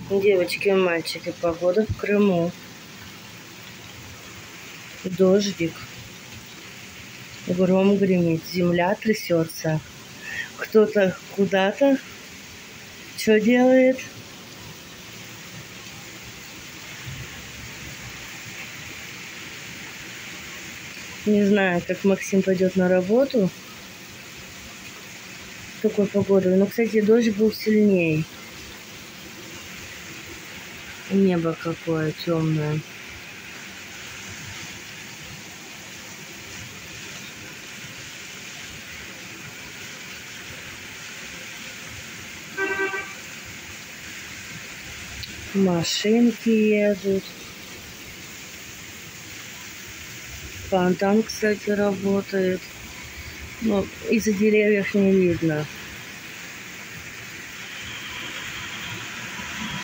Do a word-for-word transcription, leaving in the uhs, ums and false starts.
Девочки и мальчики, погода в Крыму. Дождик. Гром гремит, земля трясется. Кто-то куда-то что делает? Не знаю, как Максим пойдет на работу с такой погодой. Но, кстати, дождь был сильнее. Небо какое темное. Машинки едут. Фонтан, кстати, работает. Но из-за деревьев не видно.